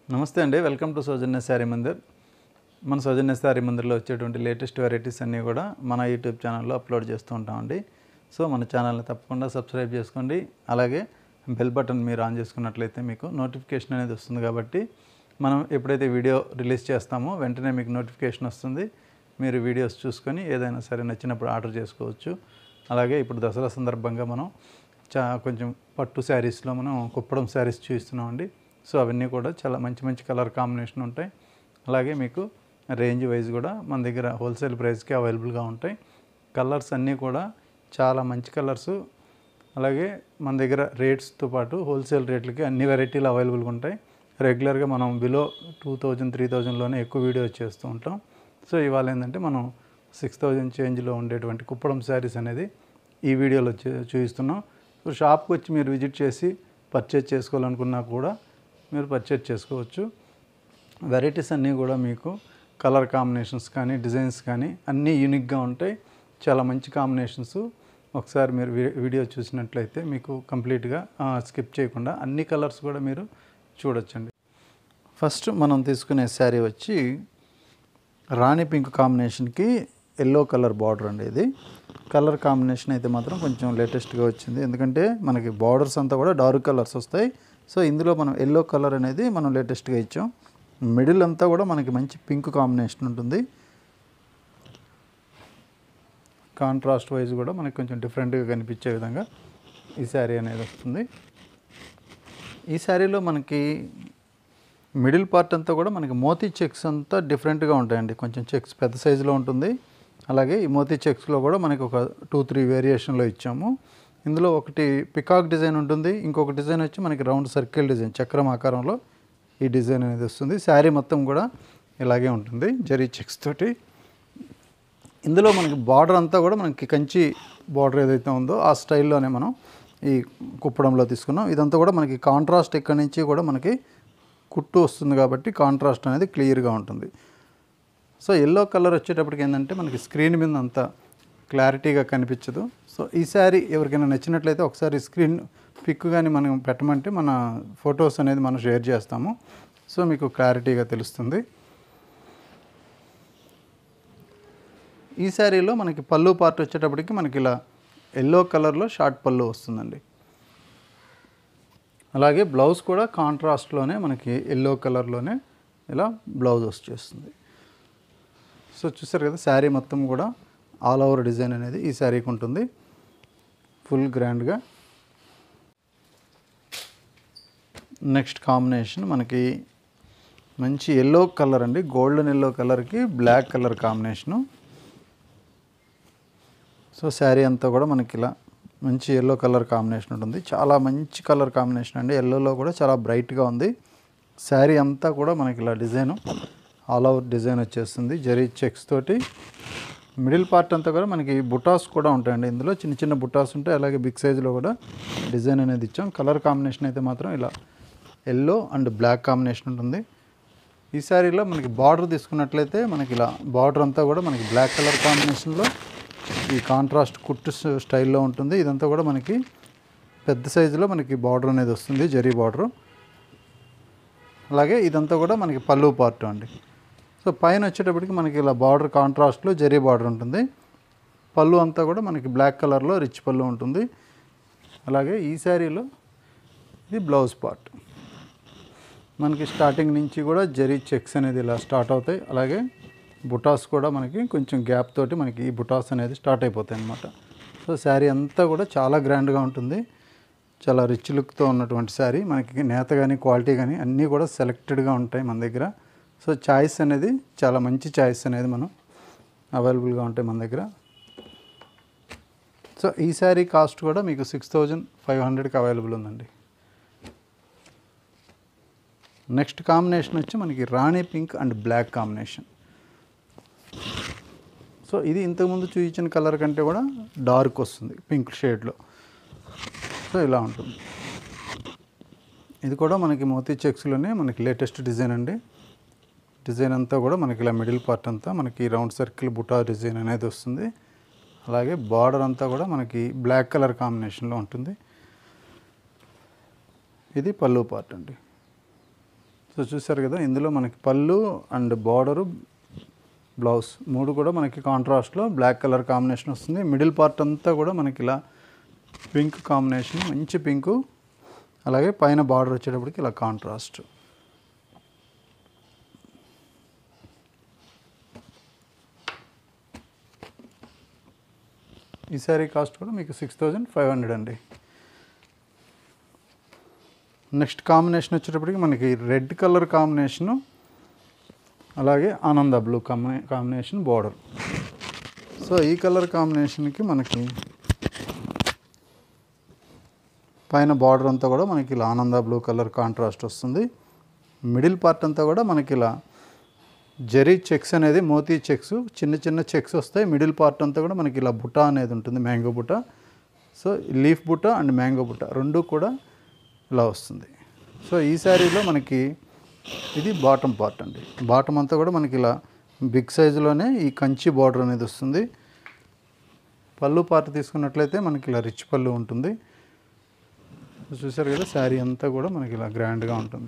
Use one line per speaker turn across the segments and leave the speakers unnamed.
నమస్తే అండి, welcome to Saujanya saree Mandir. మన సౌజన్య శారీ మందిర్లో వచ్చేటువంటి లేటెస్ట్ వెరైటీస్ అన్నీ కూడా మన యూట్యూబ్ ఛానల్లో అప్లోడ్ చేస్తూ ఉంటామండి. సో మన ఛానల్ని తప్పకుండా సబ్స్క్రైబ్ చేసుకోండి. అలాగే బెల్ బటన్ మీరు ఆన్ చేసుకున్నట్లయితే మీకు నోటిఫికేషన్ అనేది వస్తుంది. కాబట్టి మనం ఎప్పుడైతే వీడియో రిలీజ్ చేస్తామో వెంటనే మీకు నోటిఫికేషన్ వస్తుంది. మీరు వీడియోస్ చూసుకొని ఏదైనా సరే నచ్చినప్పుడు ఆర్డర్ చేసుకోవచ్చు. అలాగే ఇప్పుడు దసరా సందర్భంగా మనం కొంచెం పట్టు శారీస్లో మనం కుప్పడం శారీస్ చూస్తున్నామండి. సో అవన్నీ కూడా చాలా మంచి మంచి కలర్ కాంబినేషన్ ఉంటాయి. అలాగే మీకు రేంజ్ వైజ్ కూడా మన దగ్గర హోల్సేల్ ప్రైస్కి అవైలబుల్గా ఉంటాయి. కలర్స్ అన్నీ కూడా చాలా మంచి కలర్సు. అలాగే మన దగ్గర రేట్స్తో పాటు హోల్సేల్ రేట్లకి అన్ని వెరైటీలు అవైలబుల్గా ఉంటాయి. రెగ్యులర్గా మనం బిలో 2000, 3000లోనే ఎక్కువ వీడియోస్ చేస్తూ ఉంటాం. సో ఇవాళ ఏంటంటే మనం 6000 చేంజ్లో ఉండేటువంటి కుప్పడం శారీస్ అనేది ఈ వీడియోలో చూపిస్తున్నాం. సో షాప్కి వచ్చి మీరు విజిట్ చేసి పర్చేజ్ చేసుకోవాలనుకున్నా కూడా మీరు పర్చేజ్ చేసుకోవచ్చు. వెరైటీస్ అన్నీ కూడా మీకు కలర్ కాంబినేషన్స్ కానీ డిజైన్స్ కానీ అన్నీ యూనిక్గా ఉంటాయి. చాలా మంచి కాంబినేషన్స్. ఒకసారి మీరు వీడియో చూసినట్లయితే మీకు కంప్లీట్గా స్కిప్ చేయకుండా అన్ని కలర్స్ కూడా మీరు చూడొచ్చండి. ఫస్ట్ మనం తీసుకునే శారీ వచ్చి రాణి పింక్ కాంబినేషన్కి ఎల్లో కలర్ బార్డర్ అండి. ఇది కలర్ కాంబినేషన్ అయితే మాత్రం కొంచెం లేటెస్ట్గా వచ్చింది. ఎందుకంటే మనకి బార్డర్స్ అంతా కూడా డార్క్ కలర్స్ వస్తాయి. సో ఇందులో మనం ఎల్లో కలర్ అనేది మనం లేటెస్ట్గా ఇచ్చాం. మిడిల్ అంతా కూడా మనకి మంచి పింక్ కాంబినేషన్ ఉంటుంది. కాంట్రాస్ట్ వైజ్ కూడా మనకి కొంచెం డిఫరెంట్గా కనిపించే విధంగా ఈ శారీ అనేది వస్తుంది. ఈ శారీలో మనకి మిడిల్ పార్ట్ అంతా కూడా మనకి మోతీ చెక్స్ అంతా డిఫరెంట్గా ఉంటాయండి. కొంచెం చెక్స్ పెద్ద సైజులో ఉంటుంది. అలాగే ఈ మోతీ చెక్స్లో కూడా మనకి ఒక 2-3 వేరియేషన్లో ఇచ్చాము. ఇందులో ఒకటి పికాక్ డిజైన్ ఉంటుంది. ఇంకొక డిజైన్ వచ్చి మనకి రౌండ్ సర్కిల్ డిజైన్ చక్రం ఆకారంలో ఈ డిజైన్ అనేది వస్తుంది. శారీ మొత్తం కూడా ఇలాగే ఉంటుంది జరీ చెక్స్ తోటి. ఇందులో మనకి బార్డర్ అంతా కూడా మనకి కంచి బార్డర్ ఏదైతే ఉందో ఆ స్టైల్లోనే మనం ఈ కుప్పడంలో తీసుకున్నాం. ఇదంతా కూడా మనకి కాంట్రాస్ట్ ఇక్కడి నుంచి కూడా మనకి కుట్టు వస్తుంది కాబట్టి కాంట్రాస్ట్ అనేది క్లియర్గా ఉంటుంది. సో ఎల్లో కలర్ వచ్చేటప్పటికి ఏంటంటే మనకి స్క్రీన్ మీద అంత క్లారిటీగా కనిపించదు. సో ఈ శారీ ఎవరికైనా నచ్చినట్లయితే ఒకసారి స్క్రీన్ పిక్ కానీ మనం పెట్టమంటే మన ఫొటోస్ అనేది మనం షేర్ చేస్తాము. సో మీకు క్లారిటీగా తెలుస్తుంది. ఈ శారీలో మనకి పళ్ళు పార్ట్ వచ్చేటప్పటికి మనకి ఇలా ఎల్లో కలర్లో షార్ట్ పళ్ళు వస్తుందండి. అలాగే బ్లౌజ్ కూడా కాంట్రాస్ట్లోనే మనకి ఎల్లో కలర్లోనే ఇలా బ్లౌజ్ వచ్చేస్తుంది. సో చూసారు కదా, శారీ మొత్తం కూడా ఆల్ ఓవర్ డిజైన్ అనేది ఈ శారీకి ఉంటుంది ఫుల్ గ్రాండ్గా. నెక్స్ట్ కాంబినేషన్ మనకి మంచి ఎల్లో కలర్ అండి. గోల్డెన్ ఎల్లో కలర్కి black colour combination. So saree అంతా కూడా మనకి ఇలా మంచి ఎల్లో కలర్ కాంబినేషన్ ఉంటుంది. చాలా మంచి కలర్ కాంబినేషన్ అండి. ఎల్లోలో కూడా చాలా బ్రైట్గా ఉంది. శారీ అంతా కూడా మనకి ఇలా డిజైను ఆల్ ఓవర్ డిజైన్ వచ్చేస్తుంది జరీ చెక్స్ తోటి. మిడిల్ పార్ట్ అంతా కూడా మనకి బుటాస్ కూడా ఉంటాయండి. ఇందులో చిన్న చిన్న బుటాస్ ఉంటాయి. అలాగే బిగ్ సైజులో కూడా డిజైన్ అనేది ఇచ్చాం. కలర్ కాంబినేషన్ అయితే మాత్రం ఇలా ఎల్లో అండ్ బ్లాక్ కాంబినేషన్ ఉంటుంది. ఈ శారీలో మనకి బార్డర్ తీసుకున్నట్లయితే మనకి ఇలా బార్డర్ అంతా కూడా మనకి బ్లాక్ కలర్ కాంబినేషన్లో ఈ కాంట్రాస్ట్ కుట్టు స్టైల్లో ఉంటుంది. ఇదంతా కూడా మనకి పెద్ద సైజులో మనకి బార్డర్ అనేది వస్తుంది, జరీ బార్డరు. అలాగే ఇదంతా కూడా మనకి పళ్ళు పార్ట్ అండి. సో పైన వచ్చేటప్పటికి మనకి ఇలా బార్డర్ కాంట్రాస్ట్లో జరీ బార్డర్ ఉంటుంది. పళ్ళు అంతా కూడా మనకి బ్లాక్ కలర్లో రిచ్ పళ్ళు ఉంటుంది. అలాగే ఈ శారీలో ఇది బ్లౌజ్ పార్ట్. మనకి స్టార్టింగ్ నుంచి కూడా జరీ చెక్స్ అనేది ఇలా స్టార్ట్ అవుతాయి. అలాగే బుటాస్ కూడా మనకి కొంచెం గ్యాప్ తోటి మనకి ఈ బుటాస్ అనేది స్టార్ట్ అయిపోతాయి అన్నమాట. సో శారీ అంతా కూడా చాలా గ్రాండ్గా ఉంటుంది. చాలా రిచ్ లుక్తో ఉన్నటువంటి శారీ. మనకి నేత కానీ క్వాలిటీ కానీ అన్నీ కూడా సెలెక్టెడ్గా ఉంటాయి మన దగ్గర. సో చాయిస్ అనేది చాలా మంచి చాయిస్ అనేది మనం అవైలబుల్గా ఉంటాయి మన దగ్గర. సో ఈ శారీ కాస్ట్ కూడా మీకు 6500కి అవైలబుల్ ఉందండి. నెక్స్ట్ కాంబినేషన్ వచ్చి మనకి రాణి pink and black combination. So ఇది ఇంతకుముందు చూపించిన కలర్ కంటే కూడా డార్క్ వస్తుంది పింక్ షేడ్లో. సో ఇలా ఉంటుంది. ఇది కూడా మనకి మోతీ చెక్స్లోనే మనకి లేటెస్ట్ డిజైన్ అండి. డిజైన్ అంతా కూడా మనకి ఇలా మిడిల్ పార్ట్ అంతా మనకి రౌండ్ సర్కిల్ బుటా డిజైన్ అనేది వస్తుంది. అలాగే బార్డర్ అంతా కూడా మనకి బ్లాక్ కలర్ కాంబినేషన్లో ఉంటుంది. ఇది పళ్ళు పార్ట్ అండి. సో చూసారు కదా, ఇందులో మనకి పళ్ళు అండ్ బార్డరు బ్లౌజ్ 3 కూడా మనకి కాంట్రాస్ట్లో బ్లాక్ కలర్ కాంబినేషన్ వస్తుంది. మిడిల్ పార్ట్ అంతా కూడా మనకి ఇలా పింక్ కాంబినేషన్, మంచి పింకు, అలాగే పైన బార్డర్ వచ్చేటప్పటికి ఇలా కాంట్రాస్ట్. ఈ శారీ కాస్ట్ కూడా మీకు 6500 అండి. నెక్స్ట్ కాంబినేషన్ వచ్చేటప్పటికి మనకి రెడ్ కలర్ కాంబినేషను, అలాగే ఆనంద బ్లూ కాంబినేషన్ బార్డర్. సో ఈ కలర్ కాంబినేషన్కి మనకి పైన బార్డర్ అంతా కూడా మనకి ఇలా ఆనంద బ్లూ కలర్ కాంట్రాస్ట్ వస్తుంది. మిడిల్ పార్ట్ అంతా కూడా మనకి ఇలా జరీ చెక్స్ అనేది, మోతీ చెక్స్, చిన్న చిన్న చెక్స్ వస్తాయి. మిడిల్ పార్ట్ అంతా కూడా మనకి ఇలా బుట్ట అనేది ఉంటుంది, మ్యాంగో బుట్ట. సో లీఫ్ బుట్ట అండ్ మ్యాంగో బుట్ట రెండు కూడా ఇలా వస్తుంది. సో ఈ శారీలో మనకి ఇది బాటమ్ పార్ట్ అండి. బాటమ్ అంతా కూడా మనకి ఇలా బిగ్ సైజులోనే ఈ కంచి బార్డర్ అనేది వస్తుంది. పళ్ళు పార్ట్ తీసుకున్నట్లయితే మనకి ఇలా రిచ్ పళ్ళు ఉంటుంది. చూసారు కదా, శారీ అంతా కూడా మనకి ఇలా గ్రాండ్గా ఉంటుంది.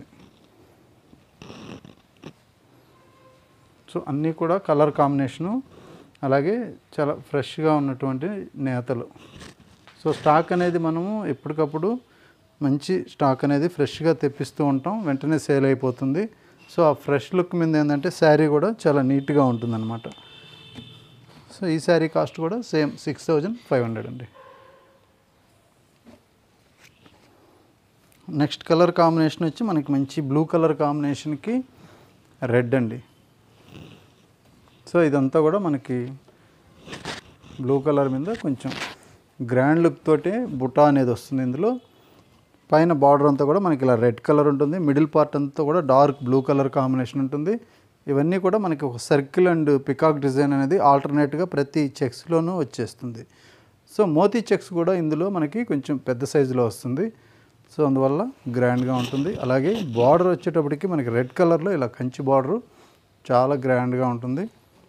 సో అన్నీ కూడా కలర్ కాంబినేషను, అలాగే చాలా ఫ్రెష్గా ఉన్నటువంటి నేతలు. సో స్టాక్ అనేది మనము ఎప్పటికప్పుడు మంచి స్టాక్ అనేది ఫ్రెష్గా తెప్పిస్తూ ఉంటాం, వెంటనే సేల్ అయిపోతుంది. సో ఆ ఫ్రెష్ లుక్ మీద ఏంటంటే శారీ కూడా చాలా నీట్గా ఉంటుందన్నమాట. సో ఈ శారీ కాస్ట్ కూడా సేమ్ 6500 అండి. నెక్స్ట్ కలర్ కాంబినేషన్ వచ్చి మనకి మంచి బ్లూ కలర్ కాంబినేషన్కి రెడ్ అండి. సో ఇదంతా కూడా మనకి బ్లూ కలర్ మీద కొంచెం గ్రాండ్ లుక్ తోటి బుటా అనేది వస్తుంది. ఇందులో పైన బార్డర్ అంతా కూడా మనకి ఇలా రెడ్ కలర్ ఉంటుంది. మిడిల్ పార్ట్ అంతా కూడా డార్క్ బ్లూ కలర్ కాంబినేషన్ ఉంటుంది. ఇవన్నీ కూడా మనకి ఒక సర్కిల్ అండ్ పికాక్ డిజైన్ అనేది ఆల్టర్నేట్గా ప్రతి చెక్స్లోనూ వచ్చేస్తుంది. సో మోతీ చెక్స్ కూడా ఇందులో మనకి కొంచెం పెద్ద సైజులో వస్తుంది. సో అందువల్ల గ్రాండ్గా ఉంటుంది. అలాగే బార్డర్ వచ్చేటప్పటికి మనకి రెడ్ కలర్లో ఇలా కంచి బార్డరు చాలా గ్రాండ్గా ఉంటుంది.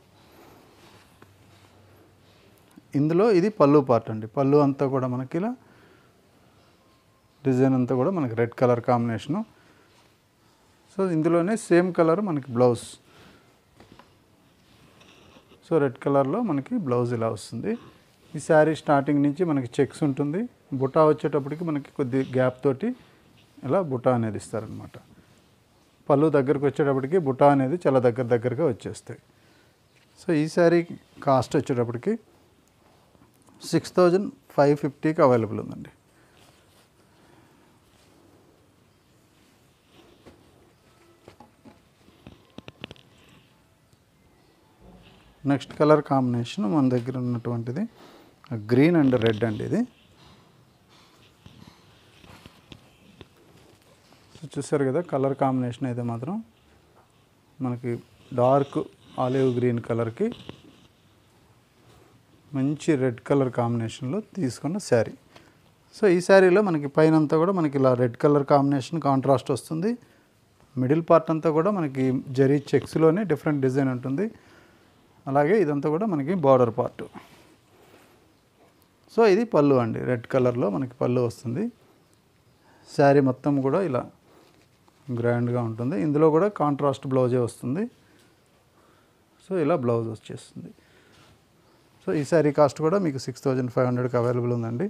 ఇందులో ఇది పళ్ళు పార్ట్ అండి. పళ్ళు అంతా కూడా మనకి ఇలా డిజైన్ అంతా కూడా మనకి రెడ్ కలర్ కాంబినేషను. సో ఇందులోనే సేమ్ కలర్ మనకి బ్లౌజ్. సో రెడ్ కలర్లో మనకి బ్లౌజ్ ఇలా వస్తుంది. ఈ శారీ స్టార్టింగ్ నుంచి మనకి చెక్స్ ఉంటుంది. బుటా వచ్చేటప్పటికి మనకి కొద్ది గ్యాప్ తోటి ఇలా బుటా అనేది ఇస్తారనమాట. పళ్ళు దగ్గరకు వచ్చేటప్పటికి బుటా అనేది చాలా దగ్గరగా వచ్చేస్తాయి. సో ఈ శారీ కాస్ట్ వచ్చేటప్పటికి 6550కి అవైలబుల్ ఉందండి. నెక్స్ట్ కలర్ కాంబినేషన్ మన దగ్గర ఉన్నటువంటిది గ్రీన్ అండ్ రెడ్ అండి. ఇది చూసారు కదా, కలర్ కాంబినేషన్ అయితే మాత్రం మనకి డార్క్ ఆలివ్ గ్రీన్ కలర్కి మంచి రెడ్ కలర్ కాంబినేషన్లో తీసుకున్న శారీ. సో ఈ శారీలో మనకి పైన అంతా కూడా మనకి ఇలా రెడ్ కలర్ కాంబినేషన్ కాంట్రాస్ట్ వస్తుంది. మిడిల్ పార్ట్ అంతా కూడా మనకి జరీ చెక్స్లోనే డిఫరెంట్ డిజైన్ ఉంటుంది. అలాగే ఇదంతా కూడా మనకి బార్డర్ పార్ట్. సో ఇది పళ్ళు అండి, రెడ్ కలర్లో మనకి పళ్ళు వస్తుంది. శారీ మొత్తం కూడా ఇలా గ్రాండ్గా ఉంటుంది. ఇందులో కూడా కాంట్రాస్ట్ బ్లౌజే వస్తుంది. సో ఇలా బ్లౌజ్ వచ్చేస్తుంది. సో ఈ శారీ కాస్ట్ కూడా మీకు 6500కి అవైలబుల్ ఉందండి.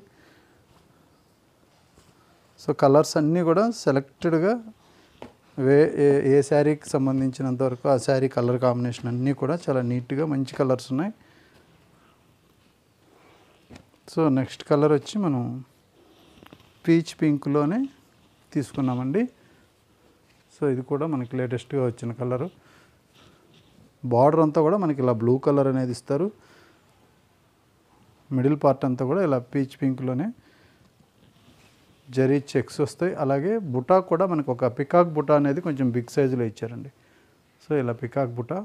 సో కలర్స్ అన్నీ కూడా సెలెక్టెడ్గా ఏ శారీకి సంబంధించినంత వరకు ఆ శారీ కలర్ కాంబినేషన్ అన్నీ కూడా చాలా నీట్గా మంచి కలర్స్ ఉన్నాయి. సో నెక్స్ట్ కలర్ వచ్చి మనం పీచ్ పింక్లోనే తీసుకున్నామండి. సో ఇది కూడా మనకి లేటెస్ట్గా వచ్చిన కలరు. బార్డర్ అంతా కూడా మనకి ఇలా బ్లూ కలర్ అనేది ఇస్తారు. మిడిల్ పార్ట్ అంతా కూడా ఇలా పీచ్ పింక్లోనే జరీ చెక్స్ వస్తాయి. అలాగే బుటా కూడా మనకు ఒక పికాక్ బుటా అనేది కొంచెం బిగ్ సైజులో ఇచ్చారండి. సో ఇలా పికాక్ బుటా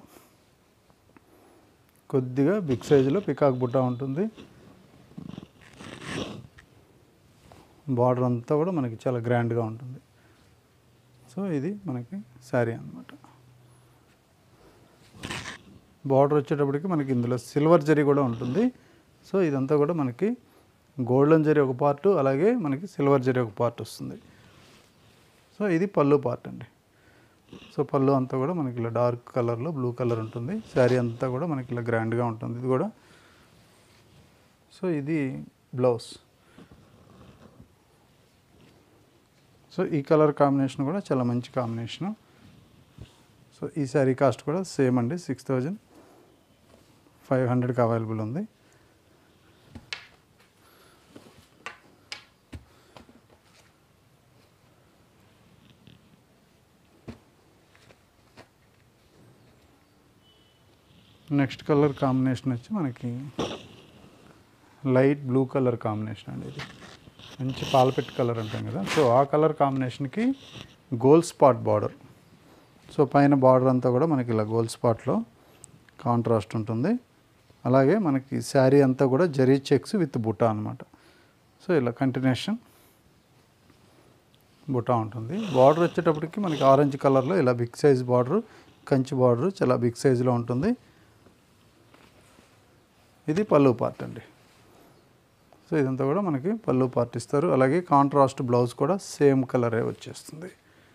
కొద్దిగా బిగ్ సైజులో పికాక్ బుటా ఉంటుంది. బార్డర్ అంతా కూడా మనకి చాలా గ్రాండ్గా ఉంటుంది. సో ఇది మనకి శారీ అన్నమాట. బార్డర్ వచ్చేటప్పటికి మనకి ఇందులో సిల్వర్ జరీ కూడా ఉంటుంది. సో ఇదంతా కూడా మనకి గోల్డెన్ జరీ ఒక పార్టు, అలాగే మనకి సిల్వర్ జరీ ఒక పార్ట్ వస్తుంది. సో ఇది పళ్ళు పార్ట్ అండి. సో పళ్ళు అంతా కూడా మనకి ఇలా డార్క్ కలర్లో బ్లూ కలర్ ఉంటుంది. శారీ అంతా కూడా మనకి ఇలా గ్రాండ్గా ఉంటుంది ఇది కూడా. సో ఇది బ్లౌజ్. సో ఈ కలర్ కాంబినేషన్ కూడా చాలా మంచి కాంబినేషను. సో ఈ శారీ కాస్ట్ కూడా సేమ్ అండి, 6500కి అవైలబుల్ ఉంది. నెక్స్ట్ కలర్ కాంబినేషన్ వచ్చి మనకి లైట్ బ్లూ కలర్ కాంబినేషన్ అండి. ఇది మంచి పాలపెట్టు కలర్ అంటాం కదా, సో ఆ కలర్ కాంబినేషన్కి గోల్డ్ స్పాట్ బార్డర్. సో పైన బార్డర్ అంతా కూడా మనకి ఇలా గోల్డ్ స్పాట్లో కాంట్రాస్ట్ ఉంటుంది. అలాగే మనకి శారీ అంతా కూడా జరీ చెక్స్ విత్ బుటా అనమాట. సో ఇలా కంటిన్యూషన్ బుటా ఉంటుంది. బార్డర్ వచ్చేటప్పటికి మనకి ఆరెంజ్ కలర్లో ఇలా big size border, Kanchi border చాలా బిగ్ సైజులో ఉంటుంది. ఇది పళ్ళు పార్ట్ అండి. సో ఇదంతా కూడా మనకి పళ్ళు పార్ట్ ఇస్తారు. అలాగే కాంట్రాస్ట్ బ్లౌజ్ కూడా సేమ్ కలరే వచ్చేస్తుంది.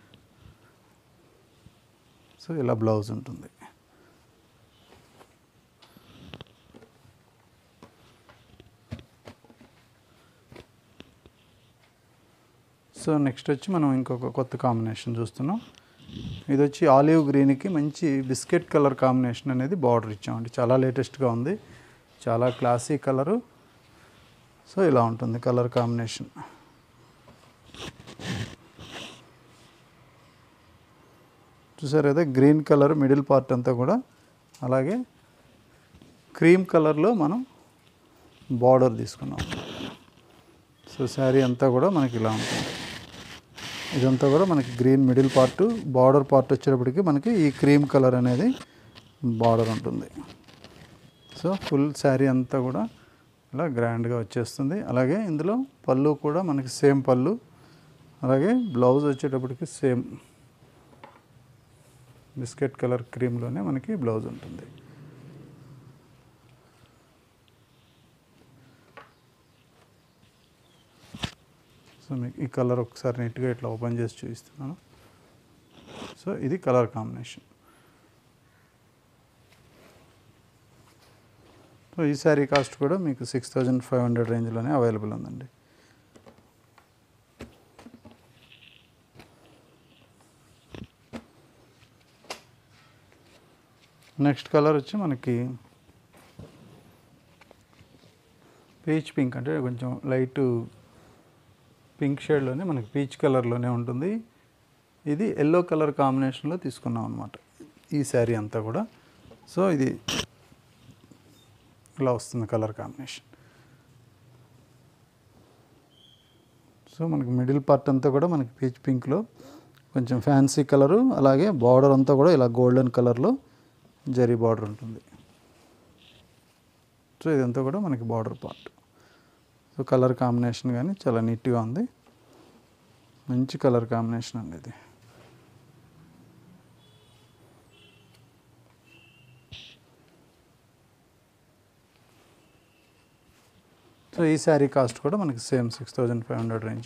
సో ఇలా బ్లౌజ్ ఉంటుంది. సో నెక్స్ట్ వచ్చి మనం ఇంకొక కొత్త కాంబినేషన్ చూస్తున్నాం. ఇది వచ్చి ఆలివ్ గ్రీన్కి మంచి బిస్కెట్ కలర్ కాంబినేషన్ అనేది బార్డర్ ఇచ్చామండి. చాలా లేటెస్ట్గా ఉంది, చాలా క్లాసీ కలరు. సో ఇలా ఉంటుంది కలర్ కాంబినేషన్. చూసారు కదా, గ్రీన్ కలర్ మిడిల్ పార్ట్ అంతా కూడా, అలాగే క్రీమ్ కలర్లో మనం బార్డర్ తీసుకున్నాం. సో శారీ అంతా కూడా మనకి ఇలా ఉంటుంది. ఇదంతా కూడా మనకి green middle part, border part వచ్చేటప్పటికి మనకి ఈ క్రీమ్ కలర్ అనేది బార్డర్ ఉంటుంది. సో ఫుల్ శారీ అంతా కూడా ఇలా గ్రాండ్గా వచ్చేస్తుంది. అలాగే ఇందులో పళ్ళు కూడా మనకి సేమ్ పళ్ళు, అలాగే బ్లౌజ్ వచ్చేటప్పటికి సేమ్ బిస్కెట్ కలర్ క్రీమ్లోనే మనకి బ్లౌజ్ ఉంటుంది. సో మీకు ఈ కలర్ ఒకసారి నీట్గా ఇట్లా ఓపెన్ చేసి చూపిస్తున్నాను. సో ఇది కలర్ కాంబినేషన్. సో ఈ శారీ కాస్ట్ కూడా మీకు 6500 రేంజ్లోనే అవైలబుల్ ఉందండి. నెక్స్ట్ కలర్ వచ్చి మనకి పీచ్ పింక్, అంటే కొంచెం లైట్ పింక్ షేడ్లోనే మనకి పీచ్ కలర్లోనే ఉంటుంది. ఇది ఎల్లో కలర్ కాంబినేషన్లో తీసుకున్నాం అనమాట ఈ శారీ అంతా కూడా. సో ఇది ఇలా వస్తుంది కలర్ కాంబినేషన్. సో మనకి మిడిల్ పార్ట్ అంతా కూడా మనకి పీచ్ పింక్లో కొంచెం ఫ్యాన్సీ కలరు, అలాగే బార్డర్ అంతా కూడా ఇలా గోల్డెన్ కలర్లో జరీ బార్డర్ ఉంటుంది. సో ఇదంతా కూడా మనకి border part. So colour combination కానీ చాలా నీట్గా ఉంది, మంచి కలర్ కాంబినేషన్ అండి ఇది. సో ఈ శారీ కాస్ట్ కూడా మనకి సేమ్ 6500 రేంజ్.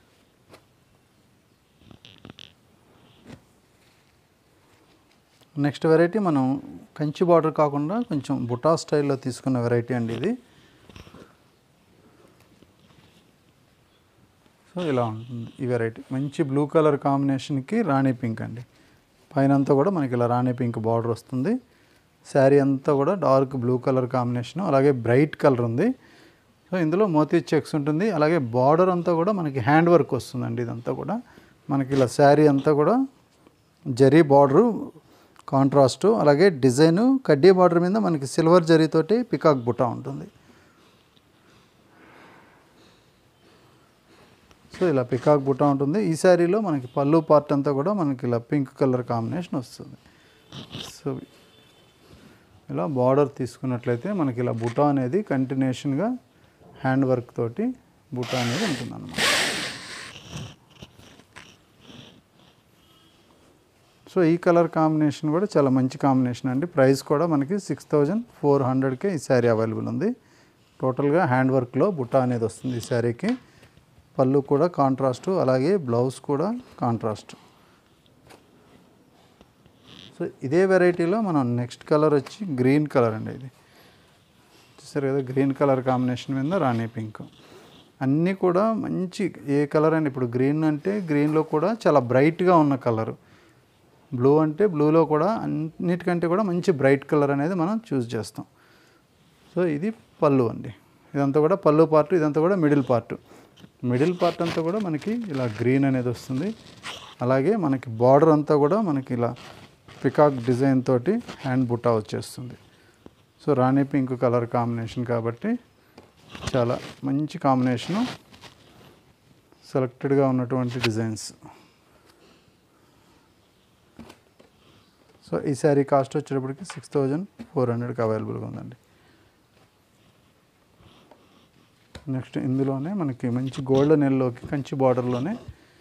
నెక్స్ట్ వెరైటీ మనం కంచి బార్డర్ కాకుండా కొంచెం బుటా స్టైల్లో తీసుకున్న వెరైటీ అండి ఇది. సో ఇలా ఉంటుంది ఈ వెరైటీ. మంచి బ్లూ కలర్ కాంబినేషన్కి రాణి పింక్ అండి. పైన అంతా కూడా మనకి ఇలా రాణి పింక్ బార్డర్ వస్తుంది. శారీ అంతా కూడా డార్క్ బ్లూ కలర్ కాంబినేషన్, అలాగే బ్రైట్ కలర్ ఉంది. సో ఇందులో మోతీ చెక్స్ ఉంటుంది. అలాగే బార్డర్ అంతా కూడా మనకి హ్యాండ్ వర్క్ వస్తుందండి. ఇదంతా కూడా మనకి ఇలా శారీ అంతా కూడా జరీ బార్డరు కాంట్రాస్టు, అలాగే డిజైను కడ్డీ బార్డర్ మీద మనకి సిల్వర్ జరీతోటి పికాక్ బుట్ట ఉంటుంది. సో ఇలా పికాక్ బుట్ట ఉంటుంది. ఈ శారీలో మనకి పళ్ళు పార్ట్ అంతా కూడా మనకి ఇలా పింక్ కలర్ కాంబినేషన్ వస్తుంది. సో ఇలా బార్డర్ తీసుకున్నట్లయితే మనకి ఇలా బుట్ట అనేది కంటిన్యూషన్గా హ్యాండ్ వర్క్ తోటి బుట్ట అనేది ఉంటుంది అన్నమాట. సో ఈ కలర్ కాంబినేషన్ కూడా చాలా మంచి కాంబినేషన్ అండి. ప్రైస్ కూడా మనకి 6400కే ఈ శారీ అవైలబుల్ ఉంది. టోటల్గా హ్యాండ్ వర్క్లో బుట్ట అనేది వస్తుంది ఈ శారీకి. పళ్ళు కూడా కాంట్రాస్టు, అలాగే బ్లౌజ్ కూడా కాంట్రాస్ట్. సో ఇదే వెరైటీలో మనం నెక్స్ట్ కలర్ వచ్చి గ్రీన్ కలర్ అండి. ఇది చూసారు కదా, గ్రీన్ కలర్ కాంబినేషన్ మీద రాణి పింక్. అన్నీ కూడా మంచి ఏ కలర్ అండి, ఇప్పుడు గ్రీన్ అంటే గ్రీన్లో కూడా చాలా బ్రైట్గా ఉన్న కలరు, బ్లూ అంటే బ్లూలో కూడా అన్నిటికంటే కూడా మంచి బ్రైట్ కలర్ అనేది మనం చూస్ చేస్తాం. సో ఇది పళ్ళు అండి, ఇదంతా కూడా పళ్ళు పార్ట్, ఇదంతా కూడా మిడిల్ పార్ట్. మిడిల్ పార్ట్ అంతా కూడా మనకి ఇలా గ్రీన్ అనేది వస్తుంది. అలాగే మనకి బార్డర్ అంతా కూడా మనకి ఇలా పికాక్ డిజైన్ తోటి హ్యాండ్ బుట్టా వచ్చేస్తుంది. సో రాణి పింక్ కలర్ కాంబినేషన్ కాబట్టి చాలా మంచి కాంబినేషను, సెలెక్టెడ్గా ఉన్నటువంటి డిజైన్స్. సో ఈ శారీ కాస్ట్ వచ్చేటప్పటికి 6400కి అవైలబుల్గా ఉందండి. నెక్స్ట్ ఇందులోనే మనకి మంచి గోల్డెన్ ఎల్లోకి కంచి బార్డర్లోనే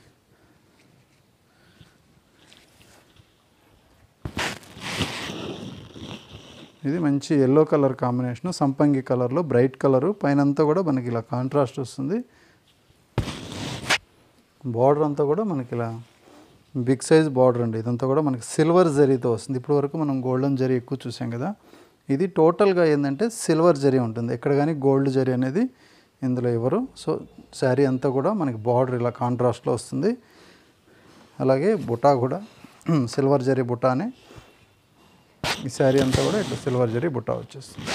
ఇది మంచి ఎల్లో కలర్ కాంబినేషను, సంపంగి కలర్లో బ్రైట్ కలరు, పైనంతా కూడా మనకి ఇలా కాంట్రాస్ట్ వస్తుంది. బార్డర్ అంతా కూడా మనకి ఇలా బిగ్ సైజ్ బార్డర్ అండి. ఇదంతా కూడా మనకి సిల్వర్ జరీతో వస్తుంది. ఇప్పటి వరకు మనం గోల్డెన్ జరీ ఎక్కువ చూసాం కదా, ఇది టోటల్గా ఏంటంటే సిల్వర్ జరీ ఉంటుంది. ఎక్కడ కానీ గోల్డ్ జరీ అనేది ఇందులో ఇవ్వరు. సో శారీ అంతా కూడా మనకి బార్డర్ ఇలా కాంట్రాస్ట్లో వస్తుంది. అలాగే బుటా కూడా సిల్వర్ జరీ బుటానే, ఈ శారీ అంతా కూడా ఇట్లా సిల్వర్ జరీ బుటా వచ్చేస్తుంది.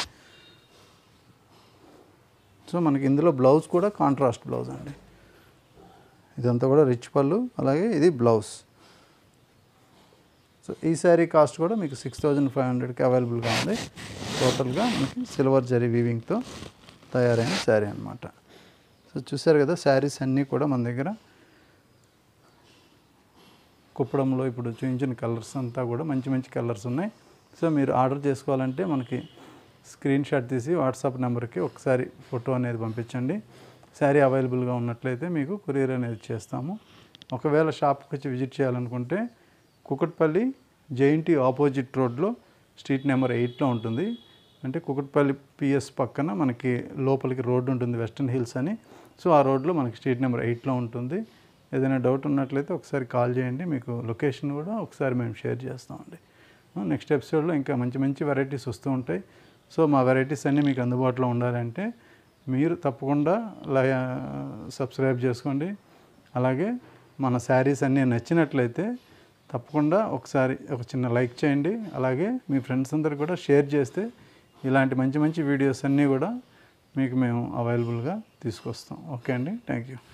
సో మనకి ఇందులో బ్లౌజ్ కూడా కాంట్రాస్ట్ బ్లౌజ్ అండి. ఇదంతా కూడా రిచ్ పళ్ళు, అలాగే ఇది బ్లౌజ్. సో ఈ శారీ కాస్ట్ కూడా మీకు 6500కి అవైలబుల్గా ఉంది. టోటల్గా మనకి సిల్వర్ జరీ వీవింగ్తో తయారైన శారీ అనమాట. సో చూసారు కదా, శారీస్ అన్నీ కూడా మన దగ్గర కుప్పడంలో ఇప్పుడు చూపించిన కలర్స్ అంతా కూడా మంచి మంచి కలర్స్ ఉన్నాయి. సో మీరు ఆర్డర్ చేసుకోవాలంటే మనకి స్క్రీన్ షాట్ తీసి వాట్సాప్ నెంబర్కి ఒకసారి ఫోటో అనేది పంపించండి. శారీ అవైలబుల్గా ఉన్నట్లయితే మీకు కొరియర్ అనేది చేస్తాము. ఒకవేళ షాప్కి వచ్చి విజిట్ చేయాలనుకుంటే కుకట్పల్లి జేఎన్టీ ఆపోజిట్ రోడ్లో స్ట్రీట్ నెంబర్ 8లో ఉంటుంది. అంటే కుకట్పల్లి పిఎస్ పక్కన మనకి లోపలికి రోడ్డు ఉంటుంది, వెస్టర్న్ హిల్స్ అని. సో ఆ రోడ్లో మనకి స్ట్రీట్ నెంబర్ 8లో ఉంటుంది. ఏదైనా డౌట్ ఉన్నట్లయితే ఒకసారి కాల్ చేయండి, మీకు లొకేషన్ కూడా ఒకసారి మేము షేర్ చేస్తామండి. నెక్స్ట్ ఎపిసోడ్లో ఇంకా మంచి మంచి వెరైటీస్ వస్తూ ఉంటాయి. సో మా వెరైటీస్ అన్నీ మీకు అందుబాటులో ఉండాలంటే మీరు తప్పకుండా సబ్స్క్రైబ్ చేసుకోండి. అలాగే మన శారీస్ అన్నీ నచ్చినట్లయితే తప్పకుండా ఒకసారి ఒక చిన్న లైక్ చేయండి. అలాగే మీ ఫ్రెండ్స్ అందరు కూడా షేర్ చేస్తే ఇలాంటి మంచి మంచి వీడియోస్ అన్నీ కూడా మీకు మేము అవైలబుల్గా తీసుకొస్తాం. ఓకే అండి, థ్యాంక్ యూ.